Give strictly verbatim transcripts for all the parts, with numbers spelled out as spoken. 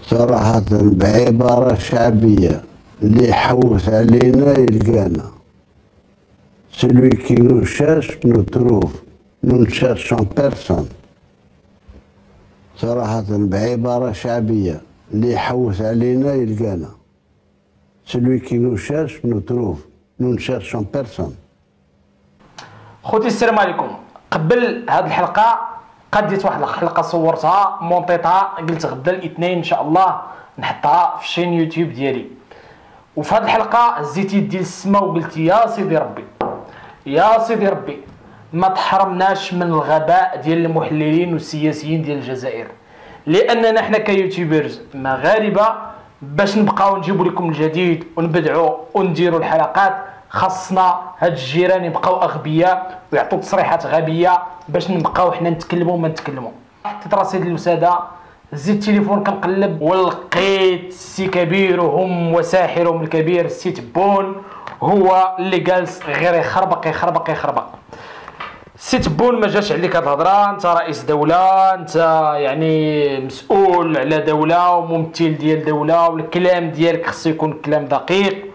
صراحة بعبارة شعبية اللي يحوس علينا يلقانا. Celui qui nous cherche nous trouve. Nous ne cherchons personne. صراحة بعبارة شعبية اللي يحوس علينا يلقانا. Celui qui nous cherche nous trouve. Nous ne cherchons personne. خوتي السلام عليكم. قبل هذه الحلقة قديت واحد الحلقة صورتها مونطيتها، قلت غدا الاثنين ان شاء الله نحطها في شين يوتيوب ديالي. وفي هذه الحلقة هزيت يدي للسما وقلت يا سيدي ربي يا سيدي ربي ما تحرمناش من الغباء ديال المحللين والسياسيين ديال الجزائر، لاننا حنا كيوتيوبرز مغاربه باش نبقاو نجيبوا لكم الجديد ونبدعوا ونديروا الحلقات خاصنا هاد الجيران يبقاو اغبياء ويعطوا تصريحات غبيه باش نبقاو حنا نتكلموا ما نتكلموا. حطيت راسي للوساده، زدت التليفون كنقلب ولقيت السي كبير وهم وساحرهم الكبير السي تبون هو اللي جالس غير يخربق يخربق يخربق. السي تبون ما جاش عليك هاد الهضره، انت رئيس دوله، انت يعني مسؤول على دوله وممثل ديال دوله والكلام ديالك خصو يكون كلام دقيق،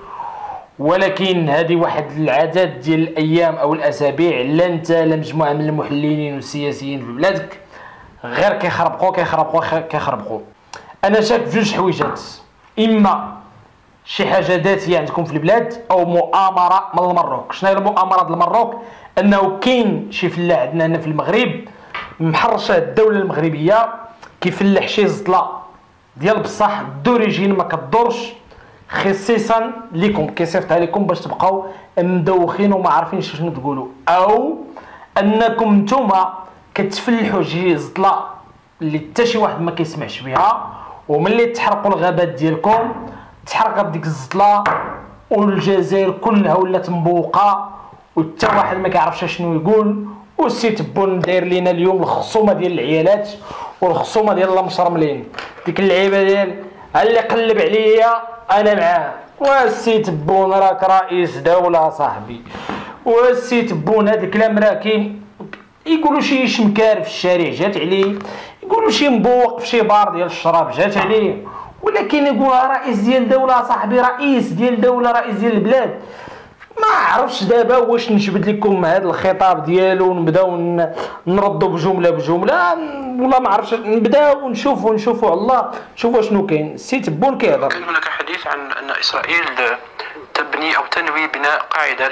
ولكن هذه واحد العدد ديال الايام او الاسابيع لا انت لا مجموعه من المحللين والسياسيين في بلادك غير كيخربقوا كيخربقوا كيخربقوا. انا شاك في جوج حويجات، اما شي حاجه ذاتيه عندكم في البلاد او مؤامره من المروك. شنو هي المؤامره ديال المروك؟ انه كاين شي فلاح عندنا هنا في المغرب محرشه الدوله المغربيه كيفلح شي زطله ديال بصح دوريجين ما كدورش، خصيصا لكم كيصيفطها لكم باش تبقاو مدوخين وما عارفين شنو تقولوا، او انكم نتوما كتفلحوا شي زطله اللي حتى شي واحد ما كيسمعش بها، وملي تحرقوا الغابات ديالكم تحرقت ديك الزطله والجزائر كلها ولات مبوقه وحتى واحد ما كيعرفش شنو يقول. والسي تبون داير لينا اليوم الخصومه ديال العيالات والخصومه ديال المشرملين، ديك اللعيبه ديال اللي قلب عليا انا معاه. والسي تبون راك رئيس دوله صاحبي، والسي تبون هذا الكلام راه كاين، يقولوا شي شمكار في الشارع جات عليه، يقولوا شي مبوق في شي بار ديال الشراب جات عليه، ولكن يقول رئيس ديال دوله صاحبي، رئيس ديال دوله، رئيس ديال البلاد. ما عرفتش دابا واش نجبد لكم هذا الخطاب ديالو ونبداو نردوا بجمله بجمله، ولا ما عرفتش نبداو ونشوفوا نشوفوا على الله نشوفوا شنو كاين. السي تبون كيهضر. كان هناك حديث عن ان اسرائيل تبني او تنوي بناء قاعده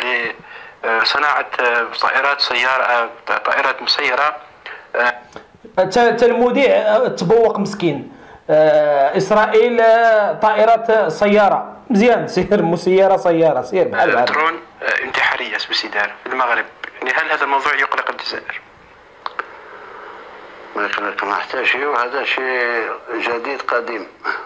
لصناعه طائرات سياره طائرات مسيره. حتى المذيع تبوق مسكين. اسرائيل طائرات سياره، مزيان سير مسيره سياره سير بحال بحال درون انتحاريه اسمها دار في المغرب. يعني هل هذا الموضوع يقلق الجزائر؟ ما يقلقنا حتى شيء، وهذا شيء جديد قديم.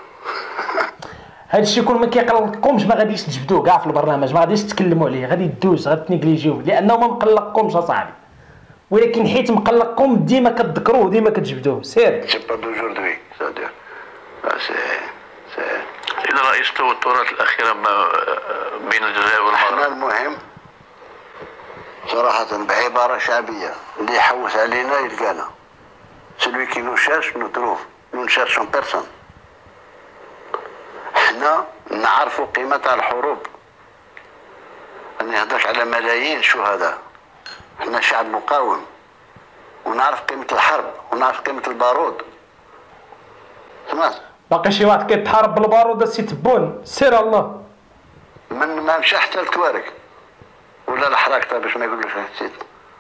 هذا الشيء كل ما كيقلقكمش ما غاديش تجبدوه كاع في البرنامج، ما غاديش تكلموا عليه، غادي دوز غادي تنيجليجيوه لانه ما مقلقكمش اصاحبي، ولكن حيت مقلقكم ديما كتذكروه ديما كتجبدوه. سير سي با دوجوردوي سادير سي سي إذا رئيس التوترات الأخيرة بين الجزائر والمغرب. احنا المهم صراحة بعبارة شعبية اللي يحوس علينا يلقانا. Celui qui nous cherche nous trouve. Nous ne cherchons personne. احنا نعرفوا قيمة الحروب. أنا نهضرش على ملايين شهداء. احنا شعب مقاوم ونعرف قيمة الحرب ونعرف قيمة البارود. سمعت؟ باقي شي واحد كيتحارب بالبارود السي تبون؟ سير الله. من ما مشى حتى التوارك ولا الحراك باش ما يقولوش نسيت.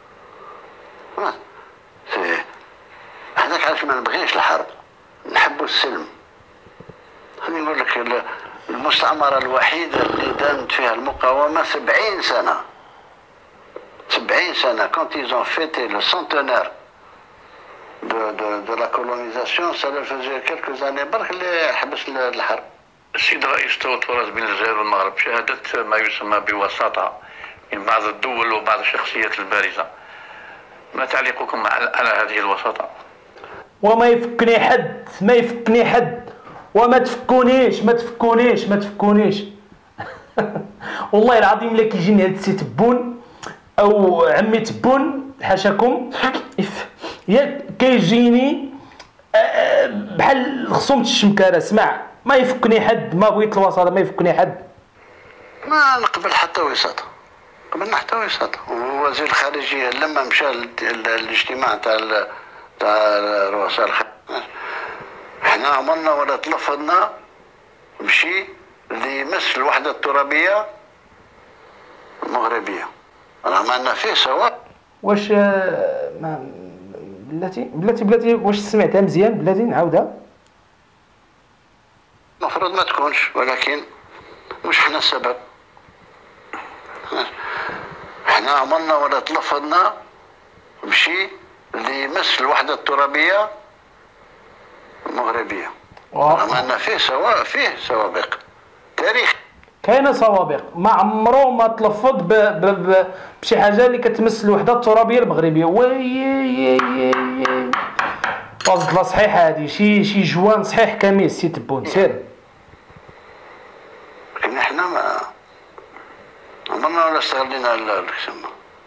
سي هذاك علاش ما نبغيش الحرب، نحبوا السلم. خليني نقول لك المستعمرة الوحيدة اللي دامت فيها المقاومة سبعين سنة. سبعين سنة quand ils ont fêté le centenaire de de de la colonisation, ça leur faisait quelques années برك اللي حبس الحرب. السيد رئيس التوترات بين الجزائر والمغرب شهدت ما يسمى بوساطة من بعض الدول وبعض الشخصيات البارزة. ما تعليقكم على هذه الوساطة؟ وما يفكني حد، ما يفكني حد، وما تفكونيش ما تفكونيش ما تفكونيش. والله العظيم الا كيجيني هاد السي تبون او عمي تبون حاشاكم، يا كيجيني بحال خصهم الشمكاره. اسمع، ما يفكني حد، ما بغيت الوساطه، ما يفكني حد. ما نقبل حتى وساطه، قبلنا حتى وساطه. ووزير الخارجيه لما مشى الاجتماع تاع تاع رؤساء الخارجيه، احنا عمرنا ولا تلفظنا بشيء اللي يمس الوحده الترابيه المغربيه، رغم ان فيه سواء. واش ما بلاتي بلاتي بلاتي واش سمعتها مزيان بلاتي نعاودها؟ المفروض ما تكونش، ولكن مش احنا السبب. احنا عمرنا ولا تلفظنا بشيء اللي يمس الوحده الترابيه المغربيه، رغم ان فيه سواء فيه سوابق تاريخ. كاينه سوابق، ما عمرو ما تلفظ ب... ب... ب... بشي حاجه اللي كتمس الوحده الترابيه المغربيه. وي فاصله صحيحه هذه، شي شي جوان صحيح كامل سي تبون سير. لكن احنا ما عمرنا ولا استغلينا الكسمه.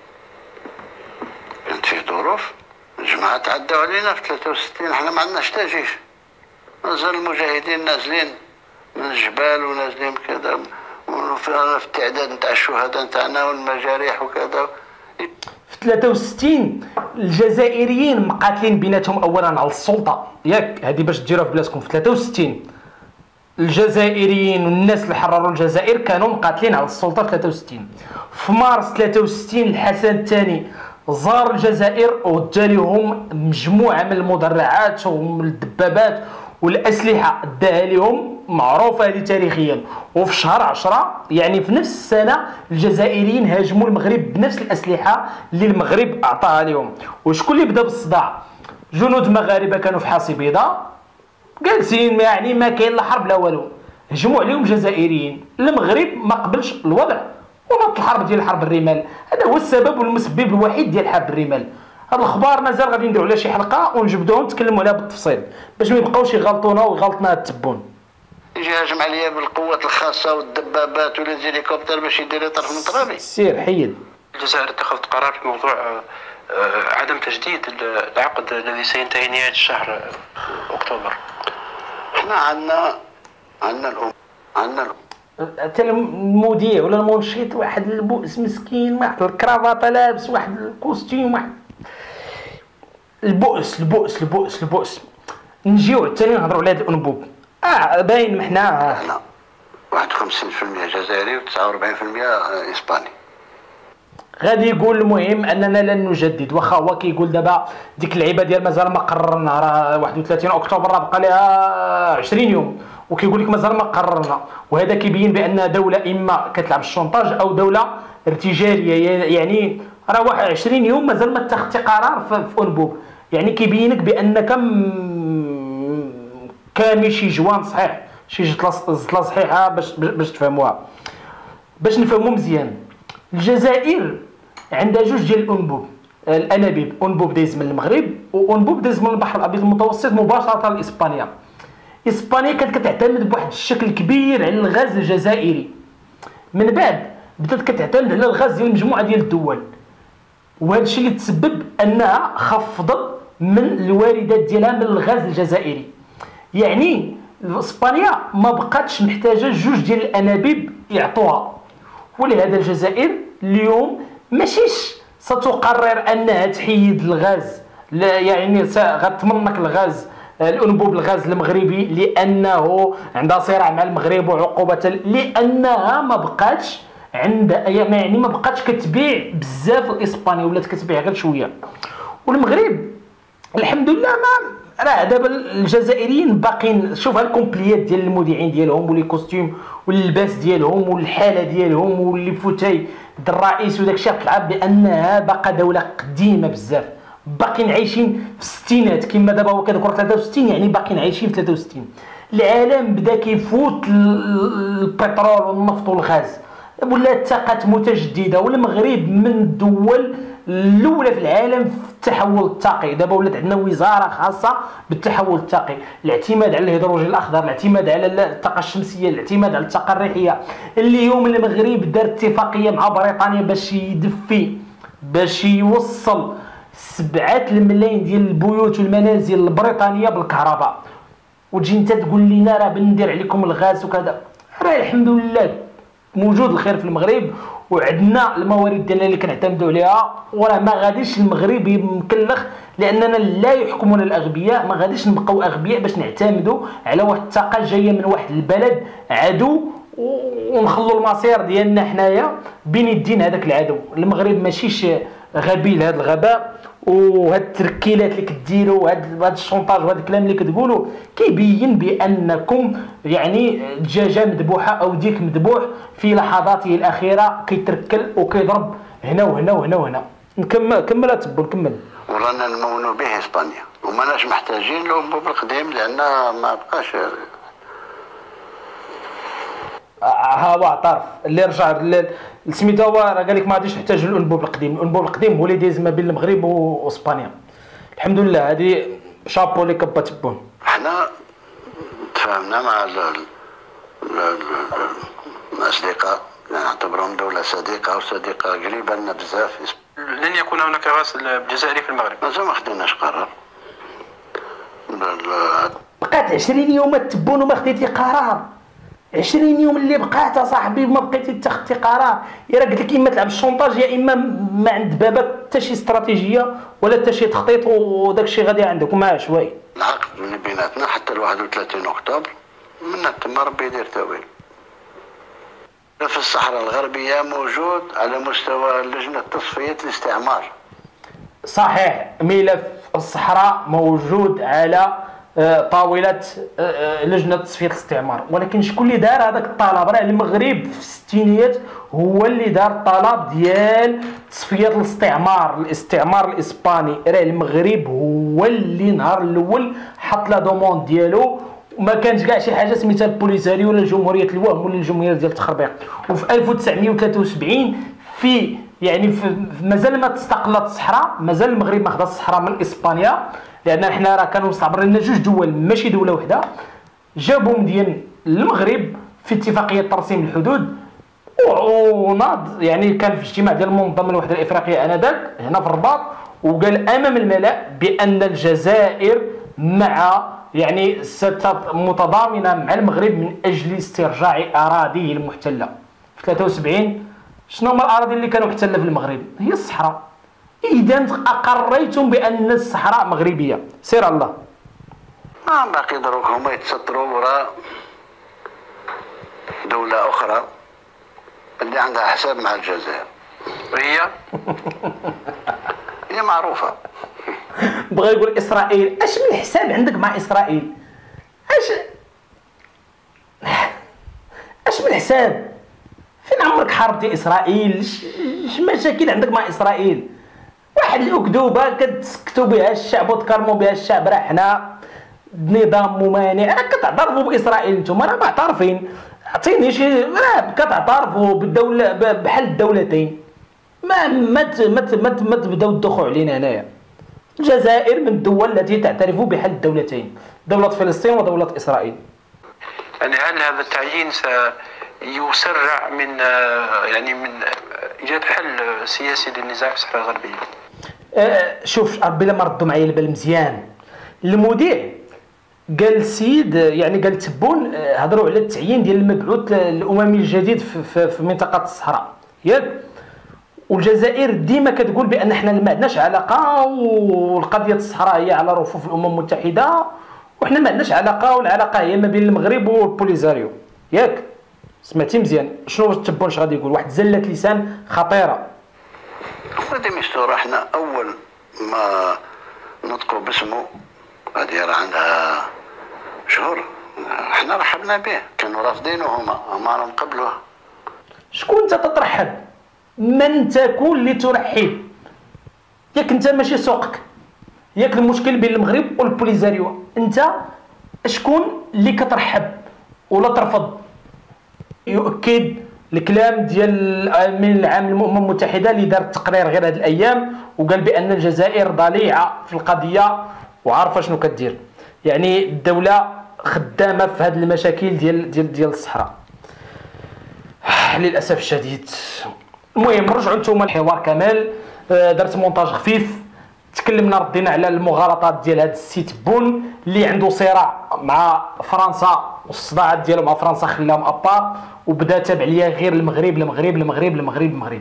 كانت فيه ظروف، الجماعه تعدوا علينا في ثلاثة وستين، احنا ما عندناش حتى جيش، مازال المجاهدين نازلين من الجبال ونازلين كذا، وفي التعداد نتاع الشهداء نتاعنا والمجاريح وكذا. في ثلاثة وستين الجزائريين مقاتلين بيناتهم اولا على السلطه، ياك هذه باش ديروها في بلادكم. في ثلاثة وستين الجزائريين والناس اللي حرروا الجزائر كانوا مقاتلين على السلطه في ثلاثة وستين. في مارس ثلاثة وستين الحسن الثاني زار الجزائر ودى لهم مجموعه من المدرعات ومن الدبابات والاسلحه، داها لهم، معروفه هذه تاريخيا. وفي شهر عشرة يعني في نفس السنه الجزائريين هاجموا المغرب بنفس الاسلحه اللي المغرب اعطاها لهم. وشكون اللي بدا بالصداع؟ جنود مغاربه كانوا في حاصي بيضاء جالسين، يعني ما كاين لا حرب لا والو، هجموا عليهم جزائريين. المغرب ما قبلش الوضع ونط الحرب ديال حرب الرمال. هذا هو السبب والمسبب الوحيد ديال حرب الرمال. هاد الاخبار مازال غادي نديروا على شي حلقه ونجبدوهم نتكلموا عليها بالتفصيل باش ما يبقاوش يغلطونا ويغلطنا التبون. يجي هاجم عليا بالقوات الخاصه والدبابات والهليكوبتر باش يدير طرف من ترابي. سير حيد. الجزائر اتخذت قرار في موضوع عدم تجديد العقد الذي سينتهي نهايه الشهر اكتوبر. احنا عندنا عندنا الام عندنا الام حتى المذيع ولا المنشط واحد البؤس مسكين، واحد الكرافطه لابس، واحد الكوستيم، واحد البؤس البؤس البؤس البؤس. نجيو ثاني نهضروا على هذا الانبوب. اه باين محنا احنا واحد وخمسين بالمئة جزائري وتسعة وأربعين بالمئة اسباني. غادي يقول المهم اننا لن نجدد، واخا هو كيقول دابا ديك اللعيبه ديال مازال ما قررنا، راه واحد وثلاثين اكتوبر راه بقى لها عشرين يوم، وكيقول لك مازال ما قررنا. وهذا كيبين بان دوله اما كتلعب الشونطاج او دوله ارتجاليه، يعني راه واحد عشرين يوم مازال ما اتخذتي قرار في انبوب، يعني كيبينك بانك كامل شي جوان صحيح، شي زطله صحيحه باش باش تفهموها، باش نفهموا مزيان. الجزائر عندها جوج ديال الانبوب، الانابيب، انبوب دايز من المغرب وانبوب دايز من البحر الابيض المتوسط مباشره لاسبانيا. اسبانيا كانت كتعتمد بواحد الشكل كبير على الغاز الجزائري، من بعد بدات كتعتمد على الغاز ديال مجموعه ديال الدول، وهذا الشيء اللي تسبب انها خفضت من الواردات ديالها من الغاز الجزائري. يعني اسبانيا ما بقاتش محتاجه جوج ديال الانابيب يعطوها، ولهذا الجزائر اليوم ماشيش ستقرر انها تحيد الغاز، لا يعني غتمنك الغاز الانبوب الغاز المغربي لانه عندها صراع مع المغرب وعقوبه، لانها ما بقاتش عندها، يعني ما بقاتش كتبيع بزاف الاسباني، ولات كتبيع غير شويه. والمغرب الحمد لله ما راه دابا الجزائريين باقيين، شوف هالكومبليات ديال المذيعين ديالهم ولي كوستيم واللباس ديالهم والحاله ديالهم واللي فوتاي د الرئيس وداك الشيء، كتلعب بانها باقا دوله قديمه بزاف، باقيين عايشين في الستينات كما دابا هو كيذكر ثلاثة وستين، يعني باقيين عايشين في ثلاثة وستين. العالم بدا كيفوت البترول والنفط والغاز، ولات الطاقات متجدده، والمغرب من الدول الاولى في العالم في التحول الطاقي. دابا ولات عندنا وزاره خاصه بالتحول الطاقي، الاعتماد على الهيدروجين الاخضر، الاعتماد على الطاقه الشمسيه، الاعتماد على الطاقه الريحيه. اليوم المغرب دار اتفاقيه مع بريطانيا باش يدفي، باش يوصل سبعة الملايين ديال البيوت والمنازل البريطانيه بالكهرباء، وتجي انت تقول لنا راه بندير عليكم الغاز وكذا. راه الحمد لله موجود الخير في المغرب، وعندنا الموارد ديالنا اللي كنعتمدوا عليها، وراه ما غاديش المغرب مكلخ لاننا لا يحكمنا الاغبياء. ما غاديش نبقاو اغبياء باش نعتمدوا على واحد الطاقه جايه من واحد البلد عدو ونخلوا المصير ديالنا حنايا بين يدين هذاك العدو. المغرب ماشيش غبي لهذا الغباء، وهاد التركيلات اللي كديروا وهاد هاد الشونطاج وهاد الكلام اللي كتقولوا كيبين بانكم يعني دجاجه مذبوحه او ديك مذبوح في لحظاته الاخيره كيتركل وكيضرب هنا وهنا وهنا وهنا. نكمل كمل اتبو نكمل. ورانا نمونوا به اسبانيا وماناش محتاجين لانبوب القديم لان ما بقاش. ها هو اعترف اللي رجع سميتو هو راه قال لك ما غاديش نحتاج الانبوب القديم. الانبوب القديم هو اللي دايز ما بين المغرب واسبانيا. الحمد لله هذه شابو اللي كبا تبون. حنا تفاهمنا مع الاصدقاء، نعتبرهم دوله صديقه وصديقه قريبه لنا بزاف. لن يكون هناك غاز جزائري في المغرب. مازال ما خديناش قرار. بقات عشرين يوم تبون وما خديتي قرار. عشرين يوم اللي بقات صاحبي ما بقيتي تاخدي قرار. يا راه قلت لك اما تلعب الشونطاج يا اما ما عند بابك حتى شي استراتيجيه ولا حتى شي تخطيط، وداك الشيء غادي عندك وما عشوائي. العقد اللي بيناتنا حتى ل واحد وثلاثين اكتوبر من تما ربي يدير تاويل. في الصحراء الغربيه موجود على مستوى لجنه تصفيه الاستعمار. صحيح، ملف الصحراء موجود على طاولة لجنة تصفية الاستعمار، ولكن شكون اللي دار هذاك الطلب؟ راه المغرب في الستينيات هو اللي دار الطلب ديال تصفية الاستعمار، الاستعمار الاسباني. راه المغرب هو اللي نهار الاول حط لا دوموند ديالو، وما كانش كاع شي حاجه سميتها البوليساريو ولا جمهوريه الوهم ولا الجمهوريه ديال التخربيق. وفي ألف وتسعمائة وثلاثة وسبعين في يعني في مازال ما تستقلت الصحراء، مازال المغرب ما خدا الصحراء من اسبانيا، لان حنا راه كانوا مستعمرين لنا جوج دول ماشي دوله وحده. جابوا مدين المغرب في اتفاقيه ترسيم الحدود، وناض يعني كان في اجتماع ديال المنظمه الوحده الافريقيه انذاك هنا في الرباط، وقال امام الملأ بان الجزائر مع يعني متضامنه مع المغرب من اجل استرجاع اراضيه المحتله. في ثلاثة وسبعين شنو هما الاراضي اللي كانوا محتله في المغرب؟ هي الصحراء. اذا اقريتم بان الصحراء مغربيه، سير الله. ما باقي دروك هما يتسطروا وراء دوله اخرى اللي عندها حساب مع الجزائر، وهي هي معروفه. بغا يقول اسرائيل. اش من حساب عندك مع اسرائيل؟ اش اش من حساب؟ فين عمرك حاربتي اسرائيل؟ اش مشاكل عندك مع اسرائيل؟ واحد الاكذوبه كتسكتوا بها الشعب وتكرموا بها الشعب. راه حنا نظام ممانع، راه كتعترفوا باسرائيل نتوما، راه معترفين. عطيني شي، راه كتعترفوا بالدوله بحال الدولتين. ما ما ما ما تبداو تدخلوا علينا هنايا. الجزائر من الدول التي تعترف بحل الدولتين، دولة فلسطين ودولة إسرائيل. يعني هل هذا التعيين سيسرع من يعني من إيجاد حل سياسي للنزاع في الصحراء الغربية؟ أه شوف ربي لما ردوا معايا البال مزيان. المذيع قال السيد يعني قال تبون هضروا على التعيين ديال المبعوث الأممي الجديد في, في, في منطقة الصحراء ياك؟ والجزائر ديما كتقول بان حنا ما عندناش علاقه، والقضيه الصحراء هي على رفوف الامم المتحده، وحنا ما عندناش علاقه، والعلاقه هي ما بين المغرب والبوليزاريو ياك؟ سمعتي مزيان شنو تبون اش غادي يقول؟ واحد زله لسان خطيره. غادي مستور حنا اول ما نطقوا باسمه هذه راه عندها شهور حنا رحبنا به، كانوا رافضينه هما هما راهم قبلوه. شكون انت تترحب؟ من تكون لترحب؟ ياك انت ماشي سوقك، ياك المشكل بين المغرب والبوليزاريو. انت شكون اللي كترحب ولا ترفض؟ يؤكد الكلام ديال الامين العام للامم المتحده اللي دار التقرير غير هذه الايام وقال بان الجزائر ضليعه في القضيه وعارفه شنو كدير. يعني الدوله خدامه في هذه المشاكل ديال ديال ديال الصحراء للاسف الشديد. المهم رجعوا نتوما الحوار كامل، درت مونتاج خفيف تكلمنا ردينا على المغالطات ديال هذا السيت بون اللي عنده صراع مع فرنسا، والصداعات ديالو مع فرنسا خلاهم ابار، وبدا تابع ليا غير المغرب المغرب المغرب المغرب المغرب.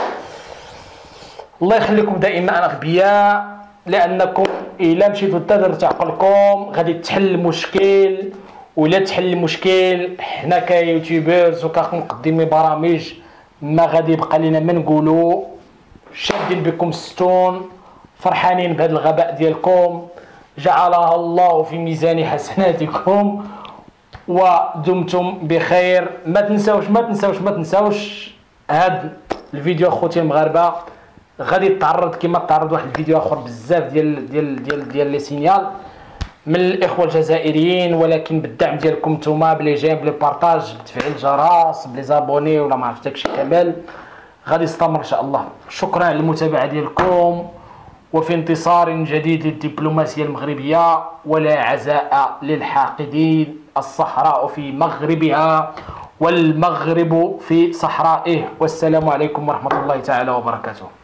الله يخليكم دائما انا اغبياء، لانكم الا مشيتوا تدرت عقلكم غادي تحل المشكل، ولا تحل المشكل حنا كيوتيوبرز وكمقدمي برامج ما غادي يبقى لنا ما نقولوا. شادين بكم الستون، فرحانين بهذا الغباء ديالكم، جعلها الله في ميزان حسناتكم ودمتم بخير. ما تنساوش ما تنساوش ما تنساوش هذا الفيديو اخوتي المغاربه غادي يتعرض كما تعرض واحد الفيديو اخر بزاف ديال ديال ديال ديال لي سينيال من الاخوه الجزائريين، ولكن بالدعم ديالكم نتوما، بلي جيم بلي بارطاج بتفعيل الجرس بلي زابوني ولا ما عرفت داكشي كامل غادي يستمر ان شاء الله. شكرا على المتابعه ديالكم، وفي انتصار جديد للدبلوماسيه المغربيه، ولا عزاء للحاقدين. الصحراء في مغربها والمغرب في صحرائه، والسلام عليكم ورحمه الله تعالى وبركاته.